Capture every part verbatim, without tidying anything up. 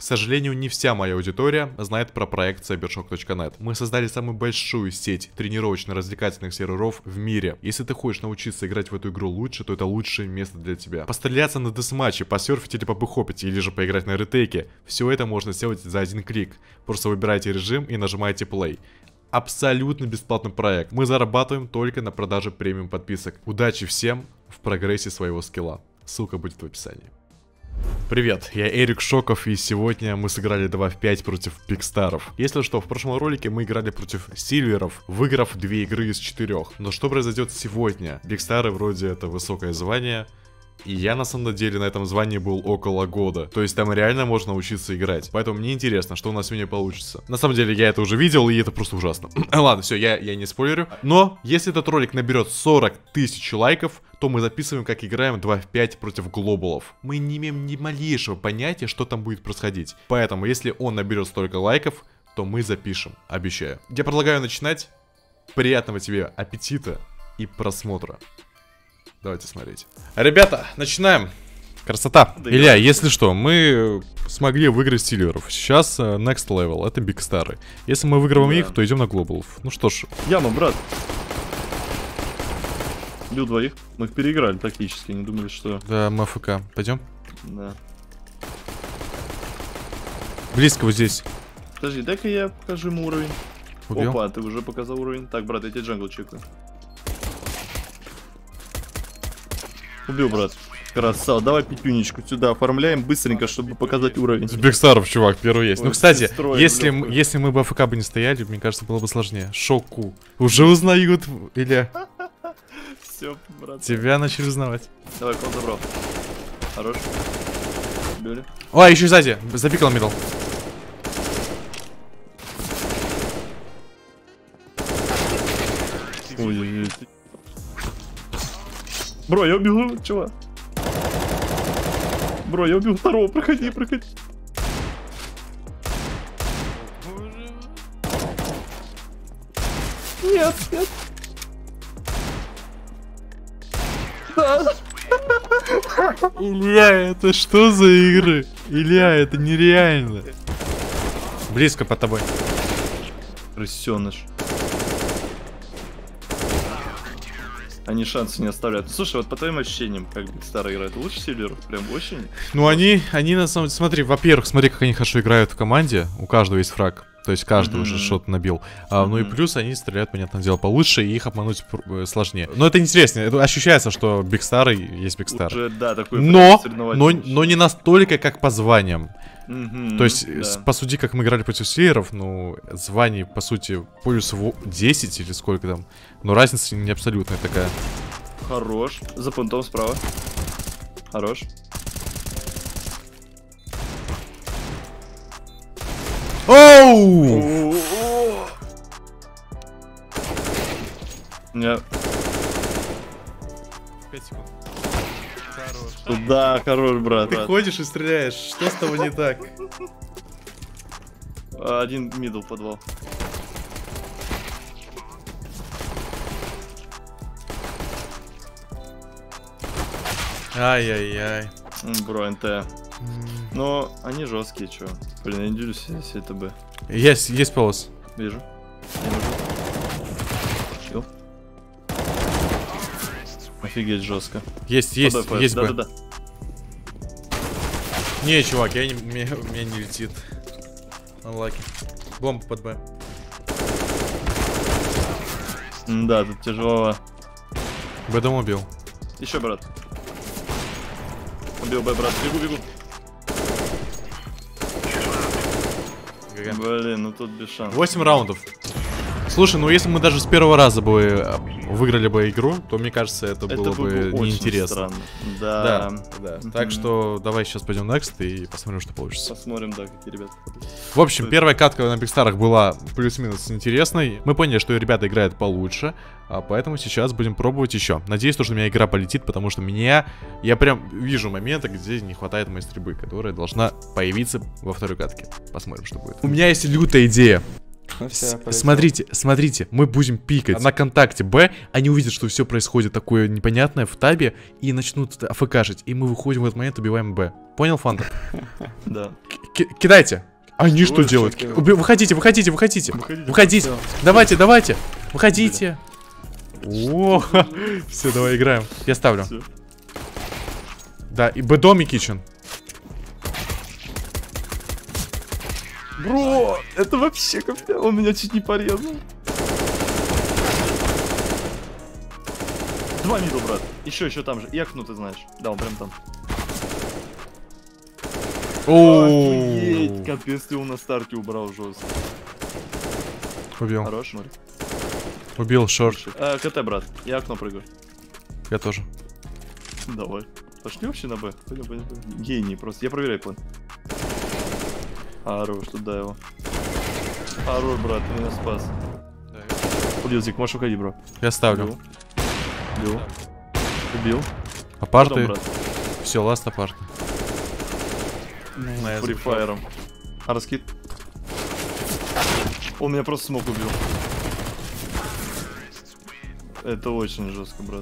сожалению, не вся моя аудитория знает про проект Cybershock точка нет. Мы создали самую большую сеть тренировочно-развлекательных серверов в мире. Если ты хочешь научиться играть в эту игру лучше, то это лучшее место для тебя. Постреляться на десматче, посерфить или побыхопить, или же поиграть на ретейке. Все это можно сделать за один клик. Просто выбирайте режим и нажимаете play. Абсолютно бесплатный проект. Мы зарабатываем только на продаже премиум подписок. Удачи всем в прогрессе своего скилла. Ссылка будет в описании. Привет, я Эрик Шоков, и сегодня мы сыграли два в пять против Бигстаров. Если что, в прошлом ролике мы играли против Сильверов, выиграв две игры из четырех. Но что произойдет сегодня? Бигстары вроде это высокое звание, и я на самом деле на этом звании был около года. То есть там реально можно учиться играть. Поэтому мне интересно, что у нас сегодня получится. На самом деле я это уже видел, и это просто ужасно. Ладно, все, я, я не спойлерю. Но если этот ролик наберет сорок тысяч лайков, то мы записываем, как играем два в пять против глобалов. Мы не имеем ни малейшего понятия, что там будет происходить. Поэтому, если он наберет столько лайков, то мы запишем, обещаю. Я предлагаю начинать. Приятного тебе аппетита и просмотра. Давайте смотреть. Ребята, начинаем. Красота. Да, Илья, я... если что, мы смогли выиграть Сильверов. Сейчас uh, next level, это Бигстары. Если мы выиграем да. их, то идем на глобалов. Ну что ж. Яма, брат. Бил двоих. Мы их переиграли тактически, не думали, что... Да, мы АФК. Пойдем? Да. Близко вот здесь. Подожди, дай-ка я покажу ему уровень. Убил? Опа, ты уже показал уровень. Так, брат, я тебе джангл чекаю. Убил, брат. Красава. Давай пятюнечку сюда оформляем быстренько, чтобы показать уровень. С Бигстаров, чувак, первый есть. Ой, ну, кстати, если, если мы бы АФК бы не стояли, мне кажется, было бы сложнее. Шоку. Уже узнают, Илья. Все, брат. Тебя начали узнавать. Давай, кол забрал. Хорош. Били. О, еще сзади. Запикал мидл. Ой-ой-ой. Бро, я убил чего? Бро, я убил второго. Проходи, проходи. Нет, нет. Да. Илья, это что за игры? Илья, это нереально. Близко под тобой. Крысеныш. Они шансы не оставляют. Слушай, вот по твоим ощущениям, как Бигстар играет, лучше Сильверов? Прям очень? Ну они, они на самом деле, смотри, во-первых, смотри, как они хорошо играют в команде. У каждого есть фраг. То есть каждый mm-hmm. уже что-то набил. А, mm-hmm. Ну и плюс они стреляют, понятное дело, получше, и их обмануть сложнее. Но это интересно. Это ощущается, что Бигстары есть Бигстары. Уже, да, такой но, но, но не настолько, как по званиям. Mm-hmm, То есть, да. посуди, как мы играли против Сильверов, ну, званий, по сути, плюс десять или сколько там. Но разница не абсолютная такая. Хорош. За пунктом справа. Хорош. Оу! Нет. пять секунд. Хорош. Да, хорош, брат. Ты ходишь и стреляешь. Что с тобой не так? Один мидл подвал. Ай-яй-яй. Бро, НТ. Mm. Но они жесткие, чё. Блин, я не делюсь, если это Б. Есть, есть полос. Вижу. Чил. Офигеть, жестко. Есть, есть, Подой, есть да, Б. да, да. Не, чувак, я не, меня, меня не летит. Анлаки. Бомба под Б. Да, тут тяжело. Б дом убил. Еще, брат. Убил Б, брат. Бегу, бегу. Блин, ну тут без шансов. восемь раундов. Слушай, ну если мы даже с первого раза бы выиграли бы игру, то мне кажется, это, это было бы неинтересно. Да. Да, да. Mm-hmm. Так что давай сейчас пойдем next и посмотрим, что получится. Посмотрим, да, какие ребята. В общем, что первая катка на Бигстарах была плюс-минус интересной. Мы поняли, что ребята играют получше, а поэтому сейчас будем пробовать еще. Надеюсь, что у меня игра полетит, потому что меня... Я прям вижу моменты, где не хватает моей стрельбы, которая должна появиться во второй катке. Посмотрим, что будет. У меня есть лютая идея. Ну, все, смотрите, смотрите, мы будем пикать на контакте Б, они увидят, что все происходит такое непонятное в табе и начнут АФКшить, и мы выходим в этот момент, убиваем Б. Понял, Фанта? Да. ки кидайте. Они что, Ой, делают? что Уби выходите, выходите, выходите. Выходите. Выходите. Всё. Давайте, давайте. Выходите. О, все, давай играем. Я ставлю. Всё. Да, и Б-дом и кичен. Бро, это вообще капец. Он меня чуть не порезал. Два мидл, брат. Еще, еще там же. И окно, ты знаешь. Да, он прям там. Охуеть, капец, ты его на старте убрал жестко. Убил. Хорош, смотри. Убил шорт. А, КТ, брат. Я окно прыгаю. Я тоже. Давай. Пошли вообще на Б. Пойдем, пойдем, пойдем. Гений просто. Я проверяю план. Хорош, туда его. Хорош, брат, ты меня спас. Убил, Зик, можешь уходи, бро. Я ставлю. Убил. Убил. Убил. Апарты. Все, ласт апарты. Фрифайром. А раскид? Он меня просто смог убил. Это очень жестко, брат.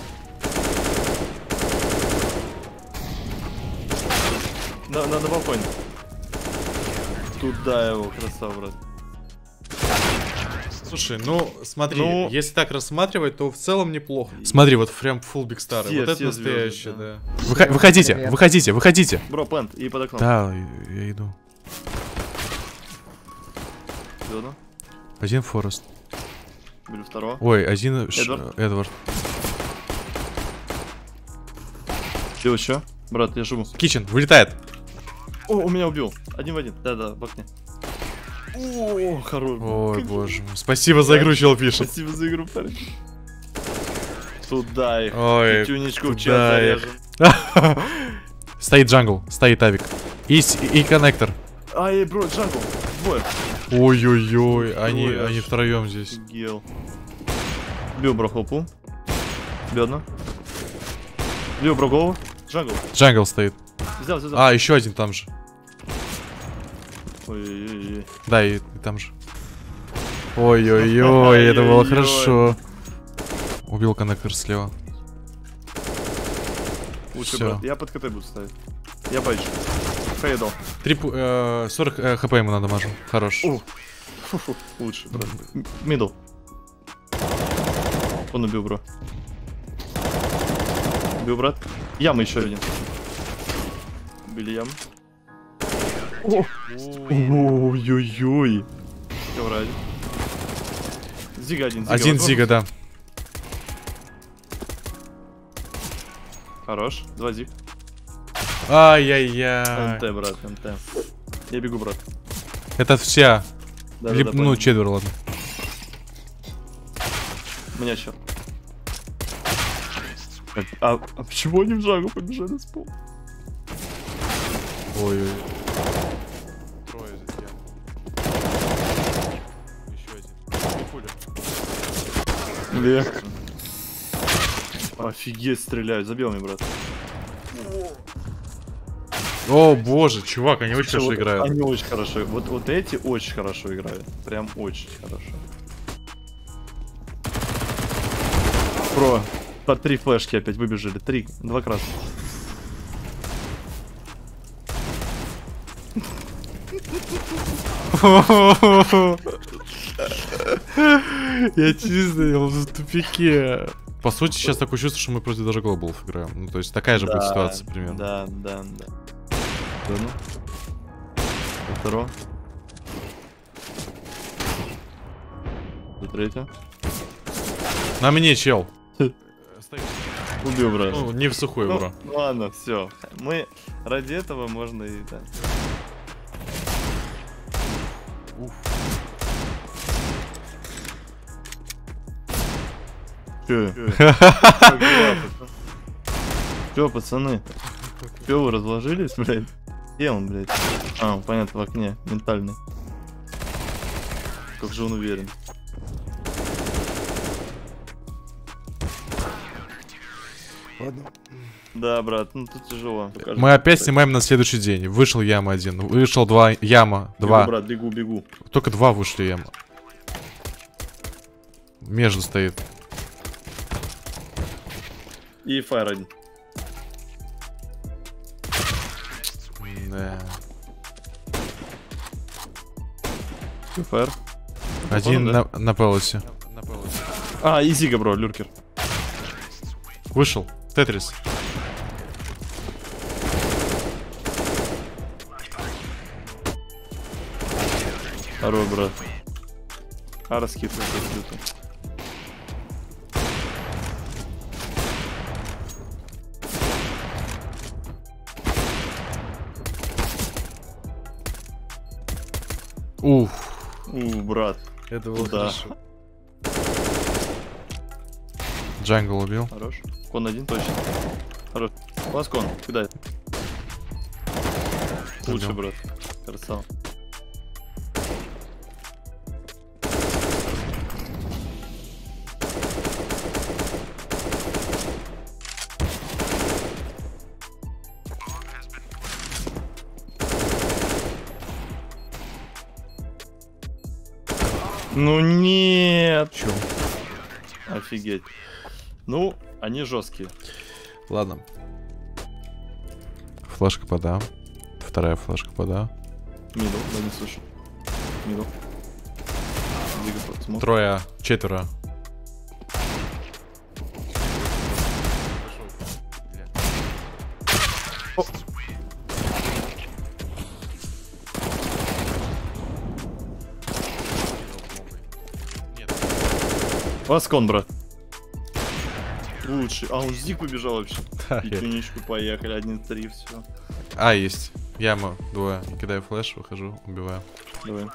На, на, на балконе. Туда его, красава, брат. Слушай, ну смотри, Ну... если так рассматривать, то в целом неплохо. Смотри, вот прям full big star. Все, Вот это все настоящее, звезды, да. Выхо- выходите, выходите, выходите. Бро, плент и под окном. Да, я иду. Зона. Один Форест. Беру второго. Ой, один Ш- Эдвард. Эдвард. Ты еще? Брат, я живу. Кичен, вылетает. О, он меня убил. Один в один. Да-да, в окне. О, хорош. Ой, боже мой. Спасибо за игру, чел пишет. Спасибо за игру, парень. Туда их. Ой, Тюнечку в туда чат их. заряжем. Стоит джангл, стоит авик. И, с- и коннектор. Ай, бро, джангл. Двое. Ой-ой-ой, они, Ой, они аж. втроем здесь. Гел. Бил, бро, хлопу. Бил одно. Бил, бро, голову. Джангл. Джангл стоит. Взял, взял, взял. А, еще один там же. Ой-ой-ой. Да, и, и там же. Ой-ой-ой, это было Ой-ой-ой. хорошо. Убил коннектор слева. Лучше, Всё. брат. Я под КТ буду ставить. Я байчу. Фейдал. Три, пу- э, сорок э, хп ему надо мажу. Хорош. О. Фу-фу. Лучше, брат. М- Мидл. Он убил, бро. Убил, брат. Яма еще один. Убили яму. Ой-ой-ой. Ковра один. Зига один. Зига Один возможно? зига, да. Хорош. Два зиг. Ай-яй-яй. МТ, брат, МТ. Я бегу, брат. Это вся. Да, Либо, да, ну, понял. четверо, ладно. У меня еще. А, а почему они в жагу побежали с пола? Ой-ой. Трое здесь я. Еще один. Лег. Офигеть, стреляют. Забил мне, брат. О, боже, чувак, они очень Слушай, хорошо вот играют. Они очень хорошо. Вот, вот эти очень хорошо играют. Прям очень хорошо. Про. По три флешки опять выбежали. Три. Два красных. Я чисто, я в тупике. По сути, сейчас такое чувство, что мы против даже глобалов играем. Ну, то есть такая же будет Да, ситуация примерно. Да, да, да. Одну. Второго. Третья. На мне, чел. Убил, брат. Ну, не в сухой, Ну, бро. ладно, все. Мы ради этого можно и так. Че? Че, пацаны? Че, вы разложились, блядь? Где он, блядь? А, понятно, в окне. Ментальный. Как же он уверен. Ладно. Да, брат, ну тут тяжело. Покажи, Мы опять как снимаем на следующий день. Вышел яма один, вышел два яма, Бегу, два. брат, бегу, бегу. Только два вышли яма. Между стоит. И фаер один. Да. Супер. Один да? на, на пелосе. А, изига, бро, люркер. Вышел. Тетрис. Второй, брат. А, раскидывай, люто. Ух. У, брат. Это было да. хорошо. Джангл убил. Хорош. Кон один точно. Хорош. Класс кон, куда? Лучше, брат. Красава. Ну нет. Чё? Офигеть. Ну, они жесткие. Ладно. Флешка пода. Вторая флешка пода. Мидл, да не слышу. Мидл. Трое, четверо. Васкон, брат. Лучший. А, он с Дик убежал вообще. Да, Пятюничку поехали, один-три, все. А, есть. Яма, двое. Кидаю флеш, выхожу, убиваю. Давай.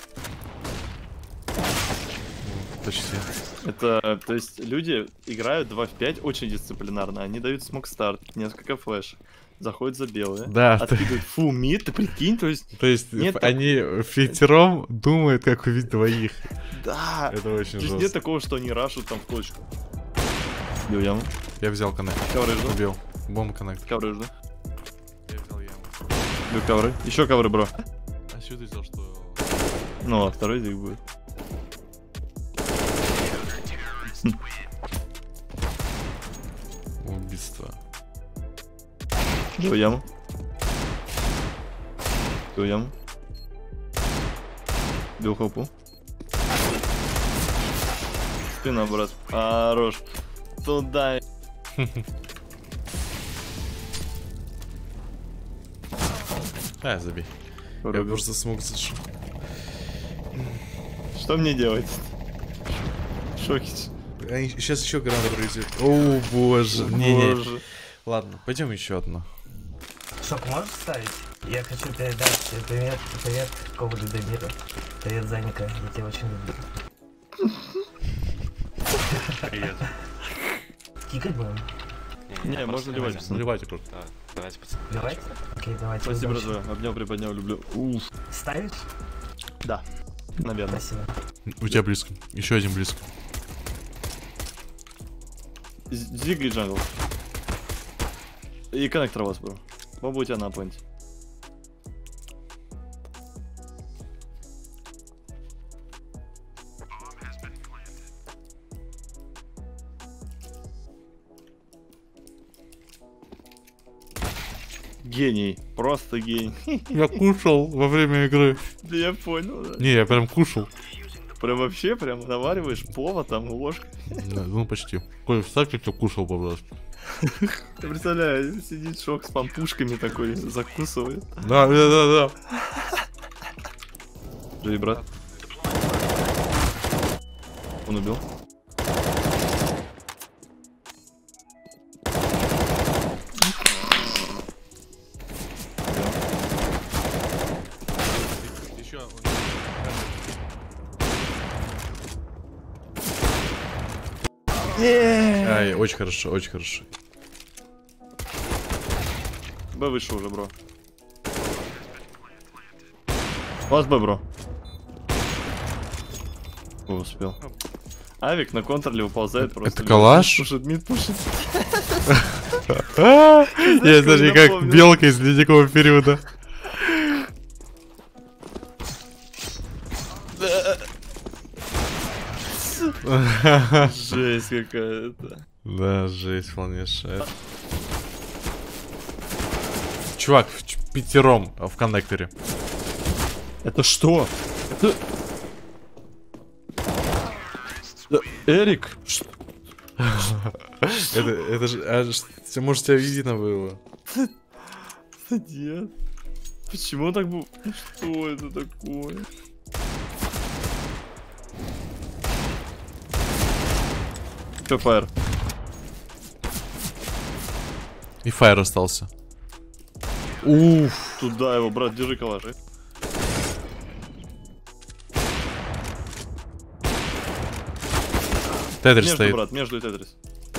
Почти. Это, то есть, люди играют два в пять очень дисциплинарно. Они дают смок старт, несколько флеш. Заходят за белые. Да. Откидывают фу мид, ты прикинь, то есть... То есть нет они пятером думают, как убить двоих. Да. Это очень То есть жестко. нет такого, что они рашут там в точку. Бил яму. Я взял коннект. Ковры жду. Убил. Бомба коннект. Ковры жду. Я взял яму. Бил ковры. Еще ковры, бро. А что ты взял, что... Ну, а второй дик будет. Убийство. Бил яму. Бил яму. Бил хопу. Спина, брат. Хорош. Туда. А, забей. Я Рубил. просто смог зашел. Что мне делать? Шокич. Сейчас еще гранат пройдет. О, боже. Не-не. Боже. Ладно, пойдем еще одно. Шок можешь ставить? Я хочу передать привет, привет Ковалю Дамиру. Привет, Заника, я тебя очень люблю. Привет. Кикать будем? Не, можно ливать. Наливайте просто. Да, давайте, пацаны. Давайте? Окей, давайте. Спасибо, удачи. братва. Обнял, приподнял, люблю. Уф. Ставишь? Да. Наверное. Спасибо. У тебя близко. Еще один близко. Зиг и джангл. И коннектор у вас, бро. Бомба у тебя на поинте. Гений. Просто гений. Я кушал во время игры. Да я понял, да. Не, я прям кушал. Прям вообще, прям навариваешь повод там ложкой. Да, ну почти. Коль, вставь, как я кушал, пожалуйста. Ты представляешь, сидит Шок с пампушками такой, закусывает. Да, да, да, да. Живи, брат. Он убил. Еще. Ай, очень хорошо, очень хорошо. Б выше уже, бро. У вас Б, бро. О, успел. Авик на контроле уползает просто. Это калаш? Пушит, мид пушит. Я даже как белка из ледникового периода. Жесть какая-то. Да, жесть полнейшая. Чувак, в ч- пятером в коннекторе. Это что? Это... Эрик? Это, это же, а, ш- может, тебя видно было? Да нет. Почему так было? Что это такое? ППР. И фаер остался. Уф. Туда его, брат, держи калаши. Тетрис Между, стоит. брат, между и Тетрис.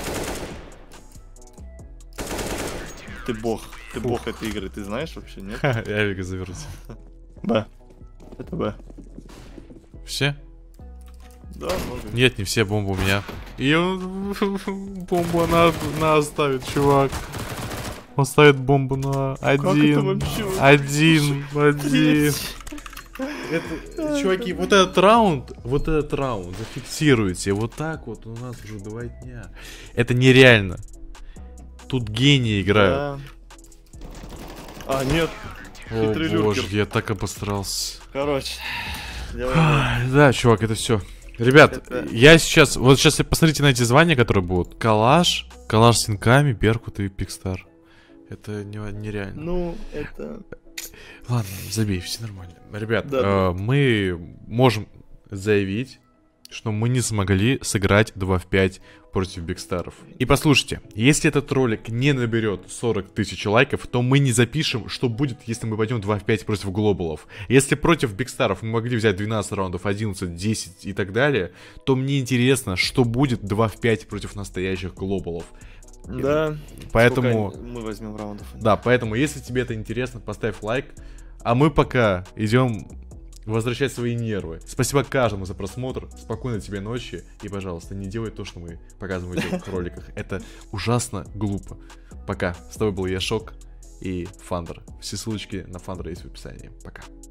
Ты бог. Ты бог этой игры, ты знаешь вообще, нет? Я Авика завернусь. Б. Это Б. Все? Да, может. Нет, не все, бомба у меня. И он... бомбу на, на оставит, чувак. Он ставит бомбу на один. вообще? Один, один. Это, чуваки, вот этот раунд, вот этот раунд зафиксируйте. Вот так вот у нас уже два дня. Это нереально. Тут гении играют. Да. А, нет. О Хитрый боже, люркер. я так обосрался. Короче. делаем Ай, Да, чувак, это все. Ребят, Это- я сейчас, вот сейчас посмотрите на эти звания, которые будут. Калаш, Калаш с инками, Беркут и Пикстар. Это не- нереально. Ну, это... Ладно, забей, все нормально. Ребят, Да, э, да. мы можем заявить, что мы не смогли сыграть два в пять против Бигстаров. И послушайте, если этот ролик не наберет сорок тысяч лайков, то мы не запишем, что будет, если мы пойдем два в пять против глобалов. Если против Бигстаров мы могли взять двенадцать раундов, одиннадцать, десять и так далее, то мне интересно, что будет два в пять против настоящих глобалов. Да. Поэтому... Сколько мы возьмем раундов? Да, поэтому, если тебе это интересно, поставь лайк. А мы пока идем возвращать свои нервы. Спасибо каждому за просмотр. Спокойной тебе ночи. И, пожалуйста, не делай то, что мы показываем в этих роликах. Это ужасно глупо. Пока. С тобой был я, Шок и Фандер. Все ссылочки на Фандера есть в описании. Пока.